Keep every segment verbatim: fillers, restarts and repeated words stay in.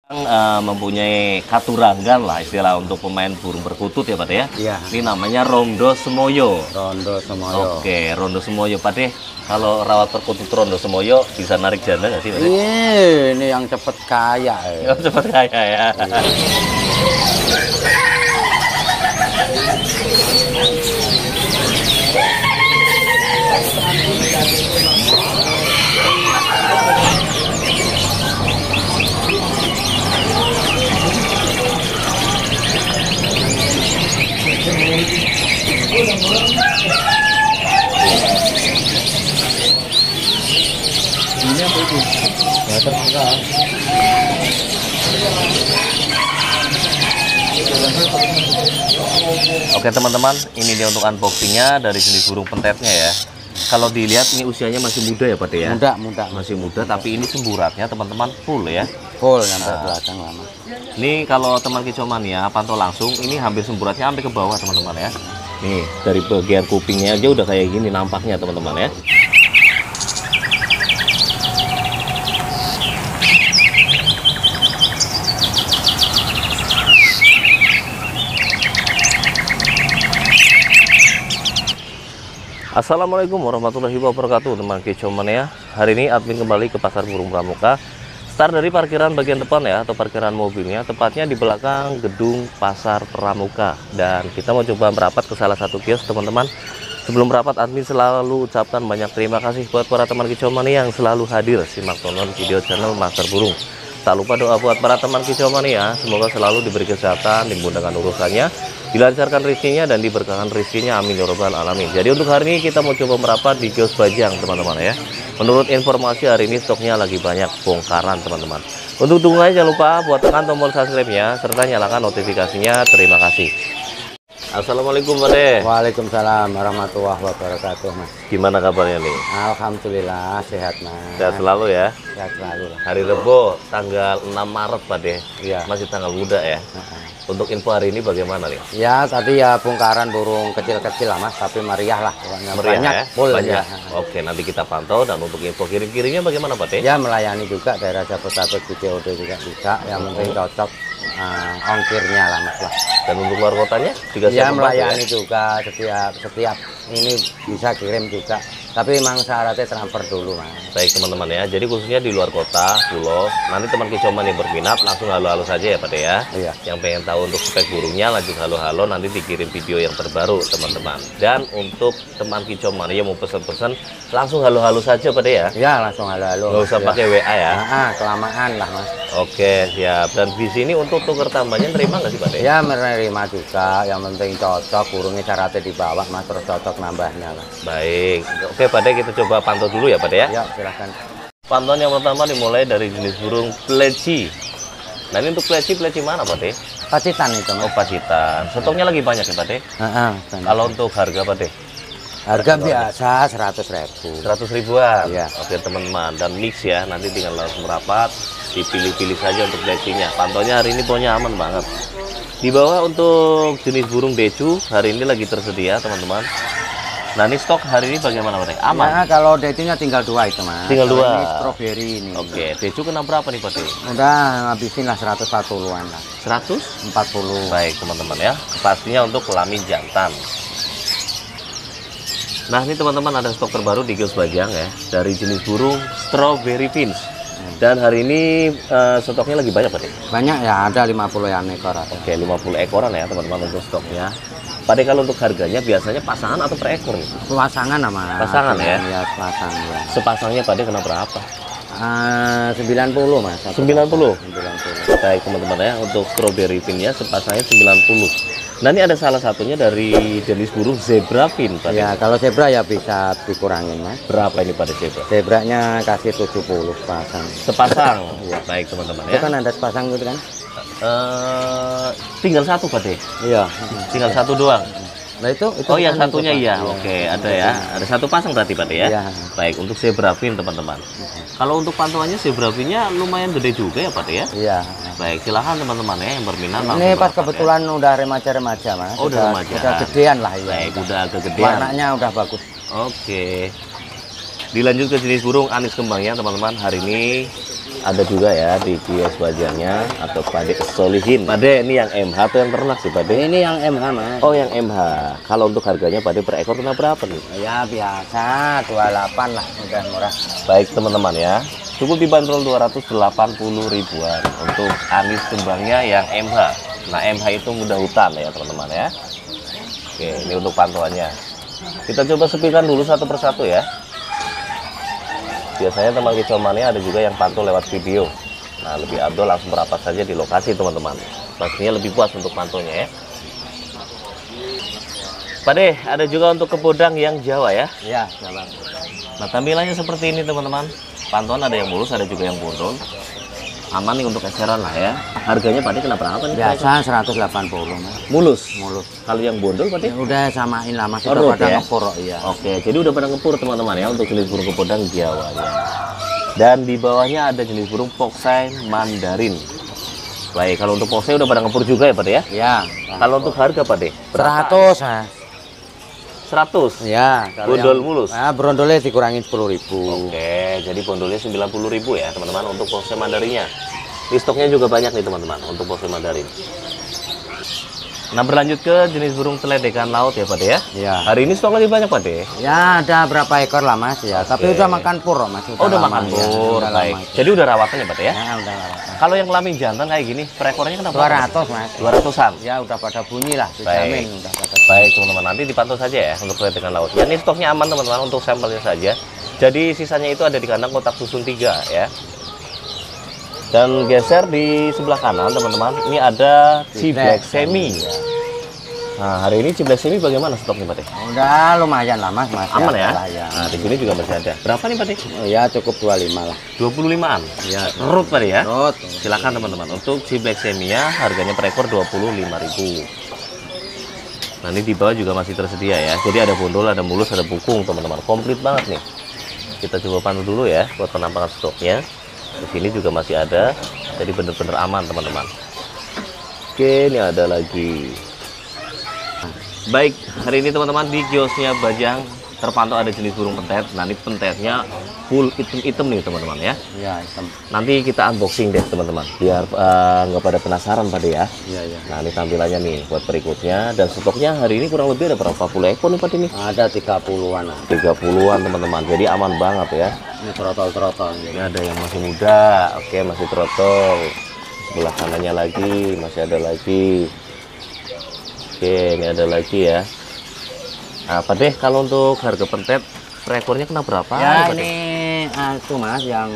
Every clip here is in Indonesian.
Uh, mempunyai katurangan lah istilah untuk pemain burung perkutut ya Pak De ya. Iya. Ini namanya Rondo Semoyo. Rondo Semoyo. Oke, Rondo Semoyo Pak De. Kalau rawat perkutut Rondo Semoyo bisa narik janda nggak sih Pak De? Iya, ini yang cepet kaya. Ya. Yang cepet kaya ya. Iya. Ini apa itu? Ya terserah. Oke teman-teman, ini dia untuk unboxingnya dari jenis burung pentetnya ya. Kalau dilihat ini usianya masih muda ya Pak De ya? Muda, muda. Masih muda, tapi ini semburatnya teman-teman full ya? Full sampai nah, belakang lama. Ini kalau teman kicomania pantau langsung, ini hampir semburatnya sampai ke bawah teman-teman ya. Nih, dari bagian kupingnya aja udah kayak gini nampaknya teman-teman ya. Assalamualaikum warahmatullahi wabarakatuh teman kicomania. Hari ini admin kembali ke pasar burung pramuka. Start dari parkiran bagian depan ya, atau parkiran mobilnya, tepatnya di belakang gedung pasar pramuka. Dan kita mau coba merapat ke salah satu kios teman-teman. Sebelum merapat, admin selalu ucapkan banyak terima kasih buat para teman kicomania yang selalu hadir simak tonton video channel Master Burung. Tak lupa doa buat para teman kicomania, semoga selalu diberi kesehatan, dimudahkan urusannya, dilancarkan rezekinya dan diberkahan rezekinya, amin ya robbal alamin. Jadi untuk hari ini kita mau coba merapat di kios Bajang teman-teman ya. Menurut informasi hari ini stoknya lagi banyak bongkaran teman-teman. Untuk dukungannya jangan lupa buat tekan tombol subscribe-nya serta nyalakan notifikasinya. Terima kasih. Assalamualaikum Pak De. Waalaikumsalam warahmatullahi wabarakatuh Mas. Gimana kabarnya nih? Alhamdulillah sehat Mas. Sehat selalu ya. Sehat selalu lah. Hari Rebo tanggal enam Maret Pak De. Iya. Masih tanggal muda ya. Uh-uh. Untuk info hari ini bagaimana nih? Ya tadi ya bongkaran burung kecil-kecil lah Mas, tapi meriah lah. Meriah banyak, ya? Full, banyak. Ya. Oke, nanti kita pantau. Dan untuk info kirim-kirimnya bagaimana Pak De? Ya melayani juga daerah Jabodetabek di C O D juga bisa. Yang penting cocok uh, ongkirnya lah Mas lah. Dan untuk luar kotanya juga ya melayani ya? juga setiap setiap ini bisa kirim juga. Tapi memang syaratnya transfer dulu Mas. Baik teman-teman ya, jadi khususnya di luar kota, pulau, nanti teman kicoman yang berminat langsung halo-halo saja ya Pak De ya. Iya. Yang pengen tahu untuk spek burungnya lanjut halo-halo, nanti dikirim video yang terbaru teman-teman. Dan untuk teman kicoman yang mau pesan-pesan langsung halo-halo saja Pak De ya. Iya langsung halo-halo. Nggak usah ya. pakai W A ya. Nah, kelamaan lah Mas. Oke siap. Dan di sini untuk tuker tambahnya terima nggak sih Pak De? Ya menerima juga, yang penting cocok burungnya syaratnya di bawah Mas, terus cocok nambahnya lah. Baik. Oke Pak De, kita coba pantau dulu ya Pak De ya. Ya silahkan. Pantauan yang pertama dimulai dari jenis burung pleci. Nah ini untuk pleci, pleci mana Pak De? Pacitan itu Mas. Oh Pacitan. Stoknya lagi banyak ya Pak De? Heeh. Kalau untuk harga Pak De? Harga biasa seratus ribu. Seratus ribuan. Iya. Oke teman-teman. Dan mix ya. Nanti tinggal langsung merapat. Dipilih-pilih saja untuk plecinya. Pantaunya hari ini pokoknya aman banget. Di bawah untuk jenis burung decu hari ini lagi tersedia teman-teman. Nah ini stok hari ini bagaimana Pak De? Aman? Ya kalau decunya tinggal dua itu Mas. Tinggal dua. Ini strawberry ini. Oke, decu kena berapa nih Pak De? Udah ngabisin lah seratus empat puluhan lah. seratus empat puluh. Baik teman-teman ya. Pastinya untuk kelamin jantan. Nah ini teman-teman ada stok terbaru di kios Bajang ya. Dari jenis burung strawberry fins. Dan hari ini uh, stoknya lagi banyak Pak De? Banyak ya, ada lima puluh an ekor. Oke, lima puluh ekoran ya teman-teman untuk stoknya. Pak De kalau untuk harganya biasanya pasangan atau per ekor nih? Pasangan nama. Pasangan ya? Ya pasangan. Ya. Sepasangnya Pak De kena berapa? Uh, sembilan puluh Mas. sembilan puluh? sembilan puluh. Baik teman-teman ya, untuk strawberry finnya sepasangnya sembilan puluh. Nah ini ada salah satunya dari jenis burung zebra fin Pak De. Ya kalau zebra ya bisa dikurangin Mas. Berapa ini pada zebra? Zebranya kasih tujuh puluh pasang. Sepasang? Ya. Baik teman-teman Itu ya. kan ada sepasang gitu kan? Uh, tinggal satu Pak De? Iya. Tinggal satu doang? Nah itu, itu oh yang kan satunya itu, iya, Pak. oke ada ya, ada satu pasang berarti Pak De ya. Iya. Baik untuk zebra fin teman-teman. Kalau untuk pantauannya zebra finnya lumayan gede juga ya Pak De ya. Iya. Baik silahkan teman-teman ya yang berminat. Ini pas ya. kebetulan udah remaja-remaja Mas. Oh udah remaja. Udah gedean lah ya. Baik udah agak gedean. Warnanya udah bagus. Oke. Dilanjut ke jenis burung anis kembangnya teman-teman. Hari ini ada juga ya di kios bajannya atau Pade Solihin. Pade ini yang M H atau yang ternak sih Pade? Ini yang M H Mas. Oh yang M H. Kalau untuk harganya Pade per ekor kena berapa nih? Ya biasa dua puluh delapan lah, udah murah. Baik teman-teman ya, cukup dibanderol dua ratus delapan puluh ribuan untuk anis kembangnya yang M H. Nah M H itu muda hutan ya teman-teman ya. Oke, ini untuk pantauannya. Kita coba sepikan dulu satu persatu ya. Biasanya teman kicau mania ada juga yang pantau lewat video. Nah lebih abdol langsung merapat saja di lokasi teman-teman. Pastinya lebih puas untuk pantaunya ya. Pade, ada juga untuk kepodang yang Jawa ya. Iya, Jawa. Nah tampilannya seperti ini teman-teman. Pantauan ada yang mulus, ada juga yang bondol. Aman nih untuk eseran lah ya. Harganya Pade kena berapa nih? Biasa seratus delapan puluh Mas. Mulus. Mulus. Kalau yang bondol Pade? Ya, udah samain lah Mas. Oh, Udah pada ya? ngepur iya. Oke, jadi udah pada ngepur teman-teman ya untuk jenis burung kepodang Jawa ya. Dan di bawahnya ada jenis burung Poksai Mandarin. Baik, kalau untuk Poksai udah pada ngepur juga ya Pade ya? Iya. Kalau untuk harga Pade? Seratus Mas. seratus? Ya. Bondol mulus? Nah, brondolnya dikurangin sepuluh ribu. Oke, jadi bondolnya sembilan puluh ribu ya teman-teman untuk Poksai Mandarinnya. Di stoknya juga banyak nih teman-teman untuk Poksai Mandarin. Nah berlanjut ke jenis burung seledekan laut ya Pade ya? Iya. Hari ini stok lagi banyak Pade? Ya ada berapa ekor lah Mas ya. Oke. Tapi udah makan pur Mas. Oh udah lama, makan ya. pur, Udah baik. lama itu. Jadi udah rawatan ya Pade ya? Ya udah lama. Kalau yang kelamin jantan kayak gini, per ekornya kenapa? dua ratus Mas. dua ratusan? Ya udah pada bunyi lah, Baik. dijamin udah pada. Baik teman-teman, nanti dipantau saja ya untuk seledekan laut. Ya ini stoknya aman teman-teman untuk sampelnya saja. Jadi sisanya itu ada di kandang kotak susun tiga ya. Dan geser di sebelah kanan teman-teman, ini ada Ciblek Semi. Nah hari ini Ciblek Semi bagaimana stoknya Pade? Udah lumayan lah Mas, Mas. Aman ya? Lah, ya. Nah di sini juga masih ada. Berapa nih Pade? Oh, ya cukup dua puluh lima lah. dua puluh limaan. Ya. Nurut Pade ya? Nurut. Silakan teman-teman. Untuk Ciblek Semia harganya per ekor dua puluh lima ribu. Nah ini di bawah juga masih tersedia ya. Jadi ada bondol, ada mulus, ada bukung teman-teman. Komplit banget nih. Kita coba pantau dulu ya buat penampakan stoknya. Di sini juga masih ada. Jadi bener-bener aman teman-teman. Oke, ini ada lagi. Baik, hari ini teman-teman di kiosnya Bajang terpantau ada jenis burung pentet. Nah ini pentetnya full hitam-hitam nih teman-teman ya. Iya, hitam. Nanti kita unboxing deh teman-teman, biar uh, nggak pada penasaran Pade ya. Iya, iya. Nah ini tampilannya nih buat berikutnya, dan stoknya hari ini kurang lebih ada berapa puluh ekor nih Pade nih? Ada tiga puluhan lah. tiga puluhan teman-teman, jadi aman banget ya. Ini trotol-trotol. Ini ada yang masih muda, oke masih trotol. Sebelah kanannya lagi, masih ada lagi. Oke, ini ada lagi ya. Nah, Pade, kalau untuk harga pentet per ekornya kena berapa? Ya Pade? ini ah, itu Mas yang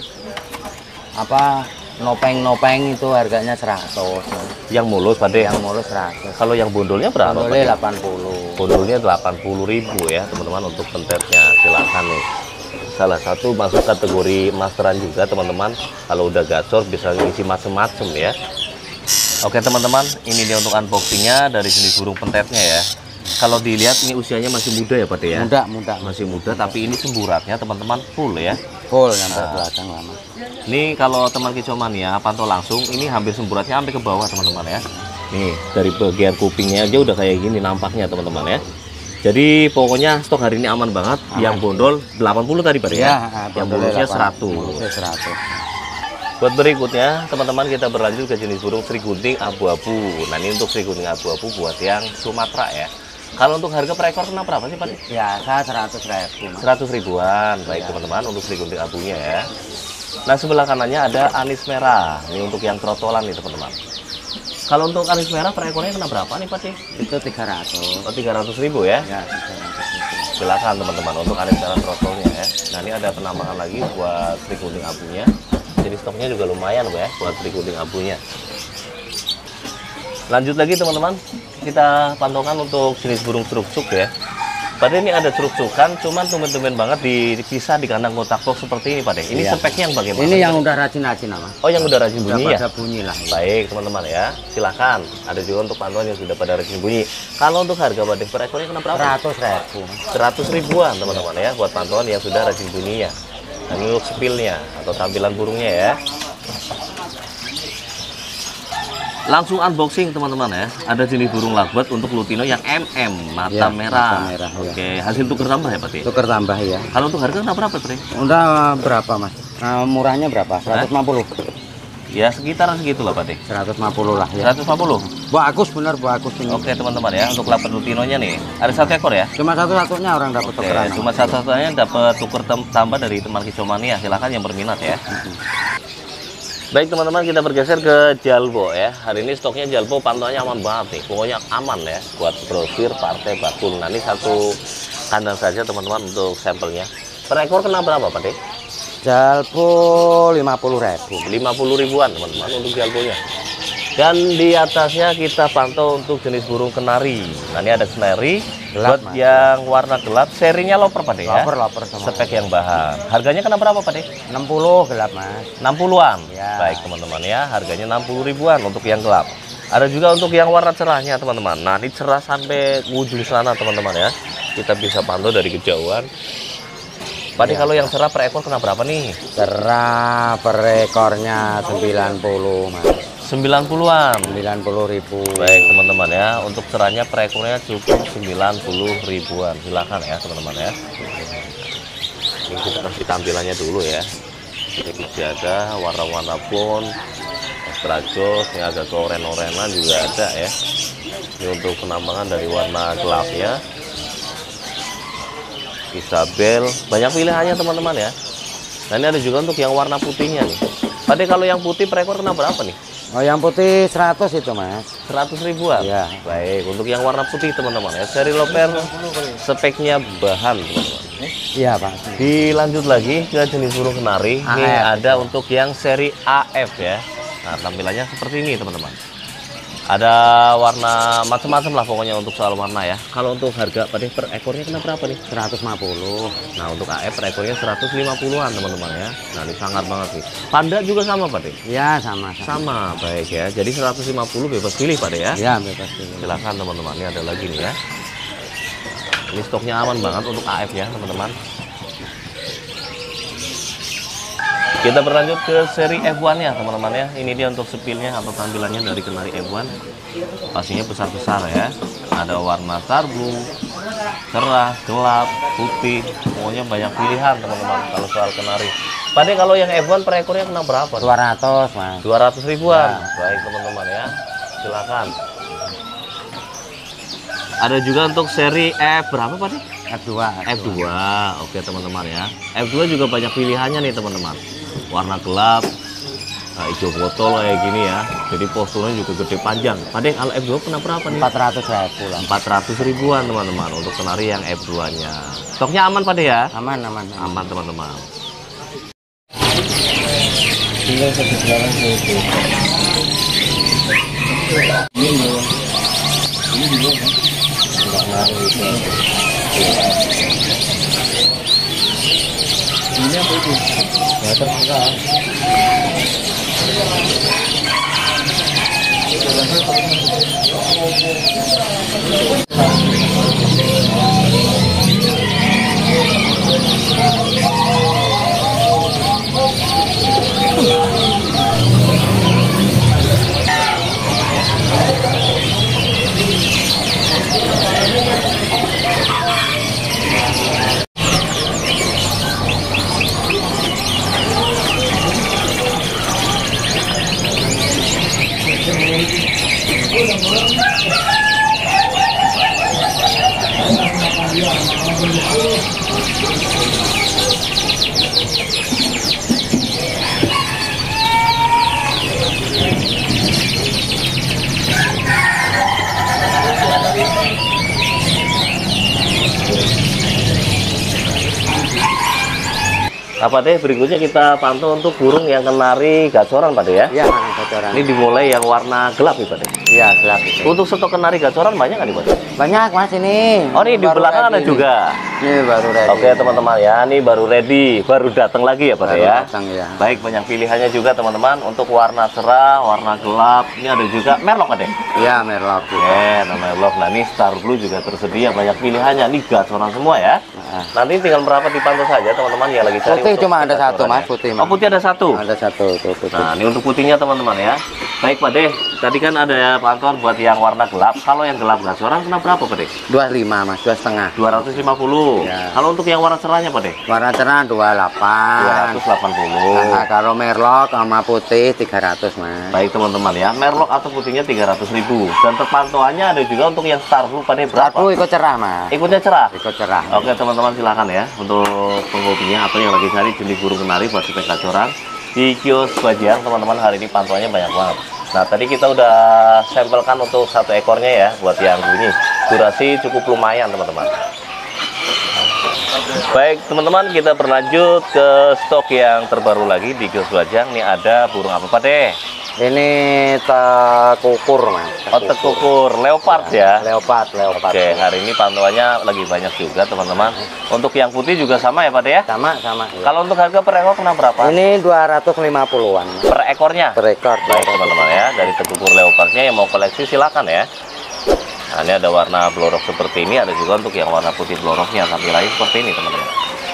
apa nopeng-nopeng itu harganya seratus. Yang mulus Pade. Yang mulus seratus. Kalau yang bondolnya berapa? Bondolnya Pade? delapan puluh. Bondolnya delapan puluh ribu ya teman-teman untuk pentetnya. Silakan nih. Salah satu masuk kategori masteran juga teman-teman. Kalau udah gacor bisa ngisi macem-macem ya. Oke teman-teman, ini dia untuk unboxingnya dari jenis burung pentetnya ya. Kalau dilihat ini usianya masih muda ya Pade ya? Muda, muda. Masih muda, tapi ini semburatnya teman-teman full ya. Full sampai belakang lama. Ini kalau teman kicau mania pantau langsung, ini hampir semburatnya sampai ke bawah teman-teman ya. Nih dari bagian kupingnya aja udah kayak gini nampaknya teman-teman ya. Jadi pokoknya stok hari ini aman banget. Aman. Yang bondol delapan puluh tadi Pade ya. Ya, yang bonusnya seratus. seratus. Buat berikutnya teman-teman kita berlanjut ke jenis burung Sri Gunting abu-abu. Nah ini untuk Sri Gunting abu-abu buat yang Sumatera ya. Kalau untuk harga per ekor kena berapa sih Pade? Biasa seratus ribu. seratus ribuan. Baik teman-teman untuk Sri Gunting abunya ya. Nah sebelah kanannya ada anis merah. Ini untuk yang trotolan nih teman-teman. Kalau untuk anis merah per ekornya kena berapa nih Pade? Itu tiga ratus. Oh tiga ratus ribu ya? Ya, tiga ratus ribu. Silakan teman-teman untuk anis merah trotolnya ya. Nah ini ada penambahan lagi buat Sri Gunting abunya. Jadi stoknya juga lumayan ya buat Sri Gunting abunya. Lanjut lagi teman-teman, kita pantaukan untuk jenis burung ceruk-cuk ya. Pade ini ada ceruk-cukan, cuman tumben-tumben banget dipisah di kandang kotak box seperti ini Pade. Ini iya. speknya yang bagaimana? Ini yang udah rajin-rajin Mas. Oh yang udah rajin bunyi ya? Pada bunyi lah. Baik teman-teman ya, silahkan. Ada juga untuk pantauan yang sudah pada rajin bunyi. Kalau untuk harga Pade per ekornya kena berapa? seratus ribu. seratus ribuan teman-teman ya, buat pantauan yang sudah rajin bunyinya. Nah, ini untuk spillnya atau tampilan burungnya ya. Langsung unboxing teman-teman ya. Ada jenis burung lovebird untuk lutino yang M M, mata Ya, merah. mata merah, ya. Oke, hasil tuker tambah ya Pak De? Tuker tambah ya. Kalau untuk harga kenapa berapa Pak De? Udah berapa Mas? Nah, murahnya berapa? seratus lima puluh. Ya sekitaran segitu lah Pak De. seratus lima puluh lah ya. seratus lima puluh. Bagus bener, bagus ini. Oke teman-teman ya, untuk lovebird lutinonya nih. Ada satu ekor ya? Cuma satu-satunya orang dapat Oke, tukeran. cuma satu-satunya dapat tuker tem- tambah dari teman Kicomania. Silakan yang berminat ya. Baik teman-teman, kita bergeser ke Jalbo ya. Hari ini stoknya Jalbo pantauannya aman banget nih. Pokoknya aman ya buat grosir partai bakul. Nah ini satu kandang saja teman-teman untuk sampelnya. Per ekor kena berapa Pak De? Jalbo lima puluh ribu. lima puluh ribuan teman-teman untuk Jalbonya. Dan di atasnya kita pantau untuk jenis burung kenari. Nah ini ada kenari Gelap, buat Mas. yang warna gelap. Serinya loper Pak De ya. Loper, loper sama. Spek yang bahan. Harganya kena berapa Pak De? enam puluh gelap Mas. enam puluhan. Ya. Baik teman-teman ya, harganya enam puluh ribuan untuk yang gelap. Ada juga untuk yang warna cerahnya teman-teman. Nah ini cerah sampai ujung sana teman-teman ya. Kita bisa pantau dari kejauhan. Pak De, Ya. kalau yang cerah per ekor kena berapa nih? Cerah per ekornya sembilan puluh Mas. sembilan puluhan. sembilan puluh ribu. Baik teman-teman ya, untuk cerahnya per ekornya cukup sembilan puluh ribuan. Silakan ya teman-teman ya. Ini kita kasih tampilannya dulu ya. Ini dijaga, warna-warna pun extra jos, yang agak ke oren-orenan juga ada ya. Ini untuk penambangan dari warna gelapnya. Isabel, banyak pilihannya teman-teman ya. Nah ini ada juga untuk yang warna putihnya nih. Pak De, kalau yang putih per ekor kena berapa nih? Oh yang putih seratus itu Mas. seratus ribuan. Ya. Baik, untuk yang warna putih teman-teman ya. Seri loper speknya bahan teman-teman. Iya Pak. Dilanjut lagi ke jenis burung kenari. Ini A F. ada untuk yang seri A F ya. Nah tampilannya seperti ini teman-teman. Ada warna macam-macam lah pokoknya untuk soal warna ya. Kalau untuk harga Pak De, per ekornya kena berapa nih? seratus lima puluh. Nah untuk A F per ekornya seratus lima puluhan teman-teman ya. Nah ini sangat banget nih. Panda juga sama Pak De? Ya sama sama. Sama, baik ya. Jadi seratus lima puluh bebas pilih Pak De ya. Ya bebas pilih. Silakan teman-teman, ini ada lagi nih ya. Ini stoknya aman banget untuk A F ya teman-teman. Kita berlanjut ke seri F satu nya teman-teman ya. Ini dia untuk sepilnya atau tampilannya dari kenari F satu. Pastinya besar-besar ya. Ada warna sarbu, cerah, gelap, putih. Pokoknya banyak pilihan teman-teman kalau soal kenari. Pak De, kalau yang F satu per ekornya kena berapa? dua ratus Mas. dua ratus ribuan. Ya. Baik teman-teman ya. Silakan. Ada juga untuk seri F berapa Pak De? F dua. F dua. Oke teman-teman ya. F dua juga banyak pilihannya nih teman-teman. Warna gelap, nah, hijau botol kayak gini ya. Jadi posturnya juga gede panjang. Pak De, kalau F dua kena berapa nih? empat ratus ribu lah. empat ratus ribuan teman-teman untuk kenari yang F dua nya. Stoknya aman Pak De ya? Aman aman. Aman teman-teman. Tinggal satu bulan itu. Ini loh. Ini juga kan. Enggak ngaruh itu. Ini apa itu? Ya terserah. Nah, Pak De, berikutnya kita pantau untuk burung yang kenari gacoran Pak De ya. Iya, gacoran. Ini dimulai yang warna gelap ya Pak De. Iya, gelap itu. Untuk stok kenari gacoran banyak nggak nih Pak De? Banyak Mas ini. Oh ini di Baru belakang ready ada ini. juga. Ini baru ready. Oke teman-teman ya, ini baru ready, baru datang lagi ya Pak De Baru ya. datang, ya. Baik, banyak pilihannya juga teman-teman untuk warna cerah, warna gelap. Ini ada juga merlok Pak De. Iya, merlok. Oke, nah merlok. Nah ini star blue juga tersedia, banyak pilihannya. Ini gacoran semua ya. Nah. Nanti tinggal berapa dipantau saja teman-teman yang lagi cari. Putih untuk cuma ada satu gacorannya. Mas, putih. Oh putih ada satu. Ada satu tuh putih. Nah ini untuk putihnya teman-teman ya. Baik Pak De, tadi kan ada ya pantauan buat yang warna gelap. Kalau yang gelap gacoran kena berapa Pak De? dua puluh lima Mas, dua setengah. dua ratus lima puluh. Ya. Kalau untuk yang warna cerahnya Pak De? Warna cerah dua puluh delapan. dua ratus delapan puluh. Nah, kalau merlok sama putih tiga ratus Mas. Baik teman-teman ya, merlok atau putihnya tiga ratus ribu. Dan terpantauannya ada juga untuk yang star blue Pak De berapa? Satu ikut cerah Mas. Ikutnya cerah? Ikut cerah. Oke teman-teman silakan ya untuk penghobinya atau yang lagi cari jenis burung kenari buat spek gacoran di kios Bajang teman-teman. Hari ini pantauannya banyak banget. Nah tadi kita udah sampelkan untuk satu ekornya ya buat yang bunyi. Durasi cukup lumayan teman-teman. Baik teman-teman, kita berlanjut ke stok yang terbaru lagi di kios Bajang. Ini ada burung apa Pak De? Ini tekukur Mas. Oh tekukur, leopard ya? Leopard, leopard. Oke, hari ini pantauannya lagi banyak juga teman-teman. Untuk yang putih juga sama ya Pak De ya? Sama, sama. Iya. Kalau untuk harga per ekor kena berapa? Ini dua ratus lima puluhan. Per ekornya? Per ekor. Baik teman-teman ya, dari tekukur leopardnya yang mau koleksi silakan ya. Nah ini ada warna blorok seperti ini, ada juga untuk yang warna putih bloroknya tampilannya seperti ini teman-teman.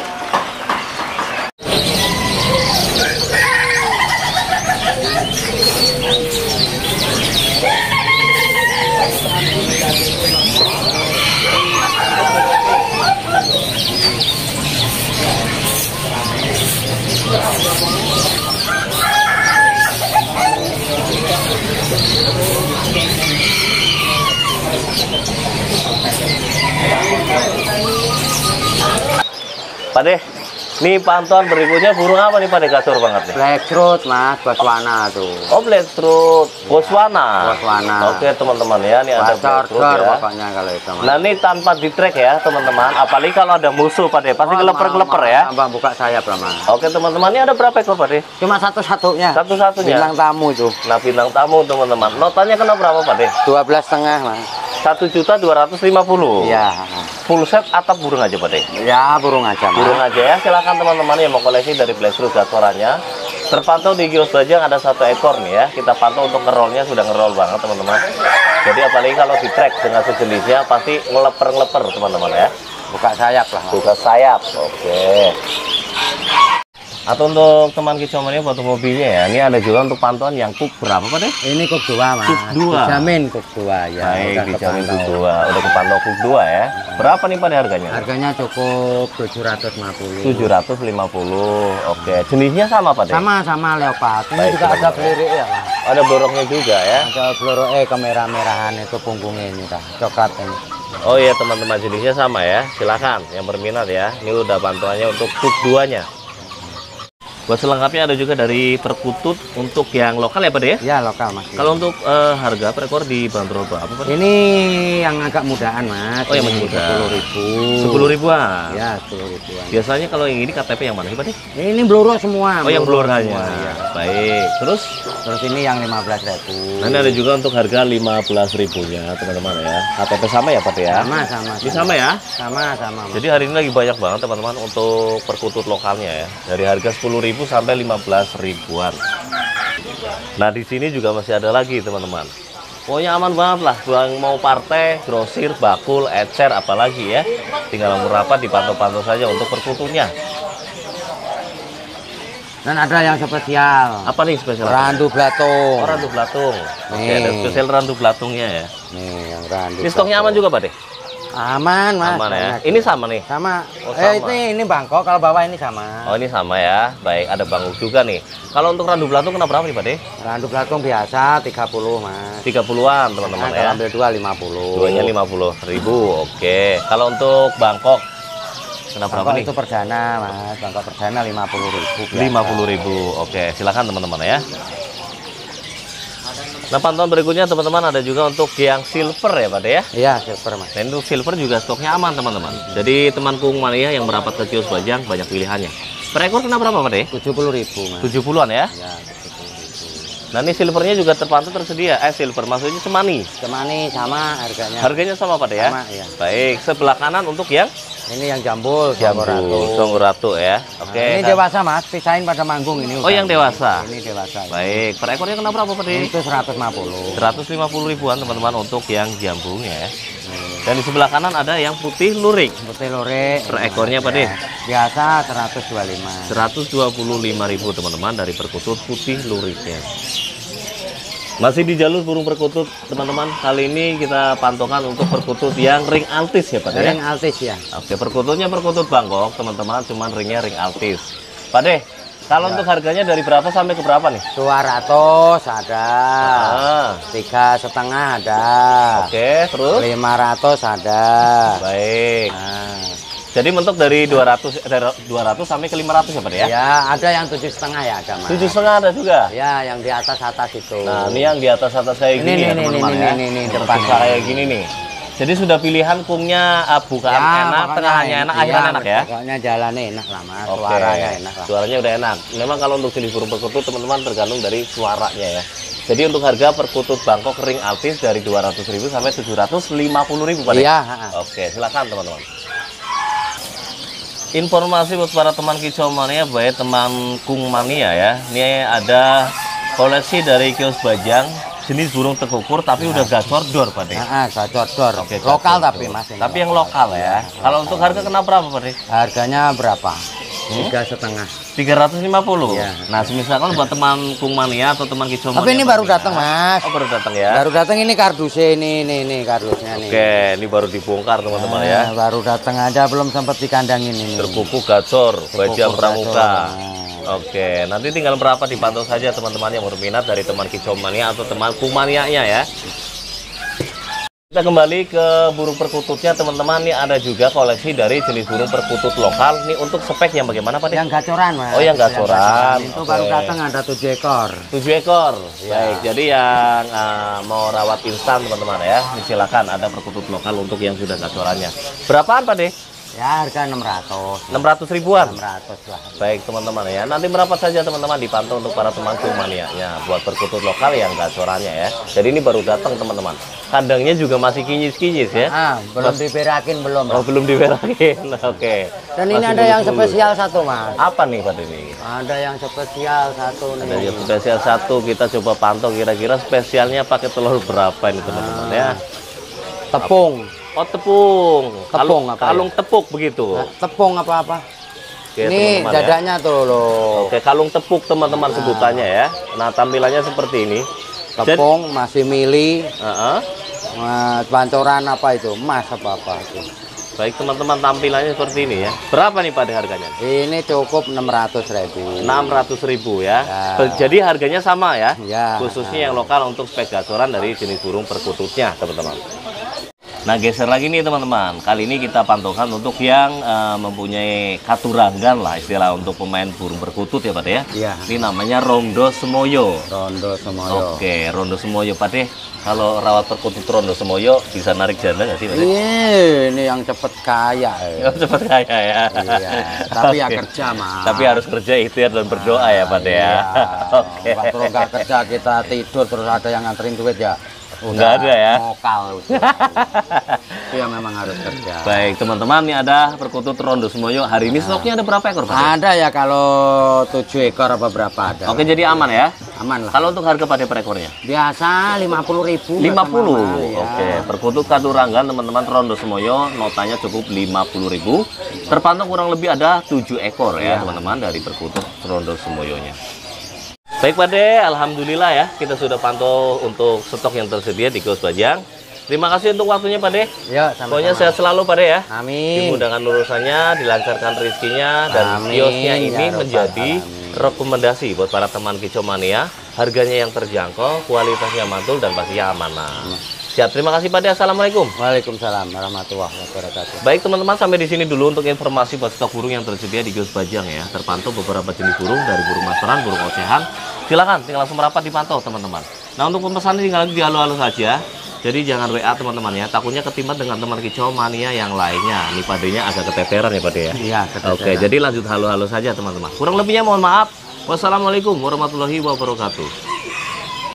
Pak De, nih pantauan berikutnya burung apa nih Pak De, gacor banget nih? Black throat Mas, Botswana tuh. Oh black throat, Botswana. Botswana. Oke teman-teman ya, ini ada black throat ya. Pokoknya kalau itu Mas. Nah ini tanpa di track ya teman-teman, apalagi kalau ada musuh Pak De, pasti Oh, geleper-geleper ya. Tambah buka sayap lah Mas. Oke teman-teman, ini ada berapa ekor Pak De? Cuma satu-satunya. Satu-satunya. Bintang tamu tuh. Nah bintang tamu teman-teman, notanya kena berapa Pak De? dua belas setengah Mas. Satu juta dua ratus lima puluh. Iya. Full set atap burung aja Pak De? Ya burung aja Mas. Burung aja ya, silakan teman-teman yang mau koleksi dari Black Throat gacorannya. Terpantau di kios Bajang ada satu ekor nih ya. Kita pantau untuk ngerolnya sudah ngerol banget teman-teman. Jadi apalagi kalau di track dengan sejenisnya pasti ngeleper-ngeleper teman-teman ya. Buka sayap lah Mas. Buka sayap, oke. Atau untuk teman kicauannya foto mobilnya ya. Ini ada juga untuk pantauan yang kuk berapa Pak De? Ini kuk dua Mas. Kuk dua. Dijamin kuk dua ya. Baik, Udah dijamin kepantau. kuk dua. Udah kepantau kuk dua ya. Berapa nih Pak De harganya? Harganya cukup tujuh ratus lima puluh. tujuh ratus lima puluh. Oke, jenisnya sama Pak De? Sama-sama leopard. Ini Baik, juga ada teman-teman. pelirik ya Mas. Ada bloroknya juga ya. Ada peluru eh kemerah-merahan itu punggungnya ini dah. Coklat ini. Oh iya teman-teman, jenisnya sama ya. Silakan yang berminat ya. Ini udah bantuannya untuk kuk duanya. Buat selengkapnya ada juga dari perkutut untuk yang lokal ya Pak De ya? Ya lokal Mas. Kalau untuk eh, harga per ekor di bandrol berapa Pak De? Ini yang agak mudaan Mas. Oh yang Ini masih muda. sepuluh ribu. Sepuluh ribuan. Ya sepuluh ribuan. Biasanya kalau yang ini K T P yang mana sih Pak De? Ini bloro semua. Oh yang bloro bloranya. semua, ya. Baik. Terus Terus ini yang lima belas ribu. nanti ada juga untuk harga lima belas ribunya teman-teman ya. K T P sama ya Pak De ya? Sama sama. Ini sama ya? Sama sama. Mas. Jadi hari ini lagi banyak banget teman-teman untuk perkutut lokalnya ya. Dari harga sepuluh ribu sampai lima belas ribuan. Nah di sini juga masih ada lagi teman-teman. Pokoknya aman banget lah. Yang mau partai, grosir, bakul, ecer, apalagi ya. Tinggal nomor rapat dipantau-pantau saja untuk perkututnya. Dan ada yang spesial. Apa nih spesial? Randu Blatung. Oh, randu belatung. Oke, Nih. ada spesial randu belatungnya ya. Nih yang randu. Ini stoknya aman juga Pak De? Aman Mas. Aman ya. banyak. Ini sama nih. Sama. Oh, Eh sama. ini ini Bangkok, kalau bawah ini sama. Oh ini sama ya. Baik, ada banguk juga nih. Kalau untuk randu belatung kena berapa nih Pak De? Randu Blatung biasa tiga puluh Mas. tiga puluhan teman-teman Nah, ya. kalau ambil dua lima puluh. Duanya lima puluh ribu. Oke. Kalau untuk Bangkok kena berapa Bangkok nih? itu perdana Mas. Bangkok perdana lima puluh ribu. lima puluh ribu. Oke, silakan teman-teman ya. Nah, pantauan berikutnya teman-teman ada juga untuk yang silver ya Pak De ya. Iya silver Mas. Nah, untuk silver juga stoknya aman teman-teman. Jadi teman Kung Mania yang merapat ke kios Bajang banyak pilihannya. Per ekor kena berapa Pak De? tujuh puluh ribu Mas. tujuh puluhan ya. Ya tujuh puluh ribu. Nah, ini silvernya juga terpantau tersedia. Eh, silver maksudnya semani. Cemani sama harganya. Harganya sama Pak De ya. Sama, iya. Baik, sebelah kanan untuk yang Ini yang jambul, jambu Songgoratu. Songgoratu ya. Oke. Nah, ini nah- dewasa Mas, pisahin pada manggung ini. Oh, udah. yang dewasa. Ini dewasa. Baik, per ekornya kena berapa Pak De? Itu seratus lima puluh. seratus lima puluh ribuan teman-teman untuk yang jambungnya ya. Dan di sebelah kanan ada yang putih lurik. Putih lore. Per ekornya Pak De? Biasa seratus dua puluh lima. seratus dua puluh lima ribu teman-teman dari perkutut putih luriknya. Masih di jalur burung perkutut teman-teman. Kali ini kita pantaukan untuk perkutut yang ring altis ya Pak De? Ring altis ya. Oke, perkututnya perkutut Bangkok teman-teman, cuman ringnya ring altis. Pak De, kalau ya. Untuk harganya dari berapa sampai ke berapa nih? dua ratus ada, ah. tiga setengah ada. Oke, terus? lima ratus ada. Baik. Nah. Jadi mentok dari dua ratus, dari dua ratus sampai ke lima ratus ya Pak De ya? Ya, ada yang tujuh setengah ya ada Mas. Tujuh setengah ada juga? Ya, yang di atas atas itu. Nah, ini yang di atas atas kayak gini ya teman-teman ya. Ini, ini, depan kayak gini nih. Jadi sudah pilihan kungnya uh, bukaan ya, enak, tengahnya enak, iya, akhiran enak ya? Pokoknya jalannya enak lah Mas, Oke. Suaranya enak lah. Suaranya udah enak. Memang kalau untuk jenis burung perkutut teman-teman tergantung dari suaranya ya. Jadi untuk harga perkutut Bangkok ring altis dari dua ratus ribu sampai tujuh ratus lima puluh ribu Pak De? Iya. Oke, silakan teman-teman. Informasi buat para teman kicau mania, baik teman kung mania ya. Ini ada koleksi dari Kios Bajang, jenis burung tekukur tapi udah gacor dor Pak De. Heeh, gacor dor. Oke, lokal gacor tapi dor. Mas. Tapi yang lokal ya. Kalau untuk harga kena berapa Pak De? Harganya berapa? Tiga setengah. tiga ratus lima puluh. Ya. Nah, misalkan buat teman kung mania atau teman kicau mania. Tapi ini baru mania. datang Mas. Oh, baru datang ya. Baru datang ini kardusnya ini, ini, ini kardusnya nih. Oke, ini baru dibongkar teman-teman nah, ya. Baru datang aja, belum sempat dikandangin ini. Terkuku gacor, Bajang Pramuka. Nah. Oke, nanti tinggal berapa dipantau saja teman-teman yang berminat dari teman kicau mania atau teman kung manianya ya. Kita kembali ke burung perkututnya teman-teman. Ini ada juga koleksi dari jenis burung perkutut lokal. Ini untuk spek yang bagaimana Pak De? Yang gacoran Mas. Oh, yang gacoran. Itu Oke. baru datang ada tujuh ekor. Tujuh ekor. Ya. Baik, jadi yang uh, mau rawat instan teman-teman ya, silakan ada perkutut lokal untuk yang sudah gacorannya. Berapaan Pak De? Ya harga enam ratus. enam ratus ribuan. enam ratus lah. Baik teman-teman ya, nanti berapa saja teman-teman dipantau untuk para teman kung manianya buat perkutut lokal yang gacorannya ya. Jadi ini baru datang teman-teman. Kandangnya juga masih kinyis-kinyis ya. Ah, belum Mas... diberakin belum. Oh, belum diberakin. Oke. Dan ini Masih ada yang bulus-bulus. spesial satu Mas. Apa nih Pak ini? Ada yang spesial satu nih. Ada yang spesial satu, kita coba pantau kira-kira spesialnya pakai telur berapa ini teman-teman ya. Tepung. Oh, tepung. Tepung kalung, apa kalung ya? tepuk begitu. Nah, tepung apa-apa. Oke, Ini teman-teman, dadanya ya. tuh loh. Oke, kalung tepuk teman-teman Nah. sebutannya ya. Nah, tampilannya seperti ini. Tepung masih mili. Uh-uh. Nah, bancoran apa itu? Emas apa-apa itu. Baik teman-teman, tampilannya seperti ini ya. Berapa nih pada harganya? Ini cukup enam ratus ribu. enam ratus ribu ya. Ya. Jadi harganya sama ya. Ya. Khususnya yang lokal untuk spek gacoran dari jenis burung perkututnya teman-teman. Nah, geser lagi nih teman-teman. Kali ini kita pantaukan untuk yang uh, mempunyai katurangan lah istilah untuk pemain burung perkutut ya Pak De ya. Iya. Ini namanya Rondo Semoyo. Rondo Semoyo. Oke, Rondo Semoyo Pak De. Kalau rawat perkutut Rondo Semoyo bisa narik janda nggak sih Pak De? Iya, ini yang cepet kaya. Oh, cepat kaya ya. Iya, tapi ya Oke. kerja Mas. Tapi harus kerja, ikhtiar dan berdoa ya Pak De ya. Iya. Oke. Kalau nggak kerja kita tidur terus ada yang nganterin duit ya. Nggak ada ya? Lokal. Itu ya memang harus kerja. Baik teman-teman, ini ada perkutut Rondo Semoyo. Hari ini stoknya ada berapa ekor Pak De? Ada ya kalau tujuh ekor apa berapa ada. Oke, jadi aman ya. Aman lah. Kalau untuk harga Pak De per ekornya? Biasa lima puluh ribu. lima puluh. Ya. Oke, perkutut katurangan teman-teman Rondo Semoyo, notanya cukup lima puluh ribu. Terpantau kurang lebih ada tujuh ekor ya Ya. teman-teman dari perkutut Rondo Semoyonya. Baik Pak De, alhamdulillah ya kita sudah pantau untuk stok yang tersedia di Kios Bajang. Terima kasih untuk waktunya Pak De. Ya, sama-sama. Pokoknya sehat selalu Pak De ya. Amin. Dimudahkan urusannya, dilancarkan rezekinya, dan Amin, kiosnya ya ini Rabbal menjadi alamin. rekomendasi buat para teman kicau mania. Harganya yang terjangkau, kualitasnya mantul dan pastinya amanah. Siap, terima kasih Pak De. Assalamualaikum. Waalaikumsalam warahmatullahi wabarakatuh. Baik teman-teman, sampai di sini dulu untuk informasi buat stok burung yang tersedia di Kios Bajang ya. Terpantau beberapa jenis burung dari burung masteran, burung ocehan. Silakan tinggal langsung merapat dipantau teman-teman. Nah, untuk pemesanan tinggal di halo-halo saja. Jadi jangan W A teman-teman ya. Takutnya ketimbat dengan teman kicau mania yang lainnya. Ini Pak De-nya agak keteteran ya Pak De ya. Iya, keteteran. Oke, jadi lanjut halo-halo saja teman-teman. Kurang lebihnya mohon maaf. Wassalamualaikum warahmatullahi wabarakatuh.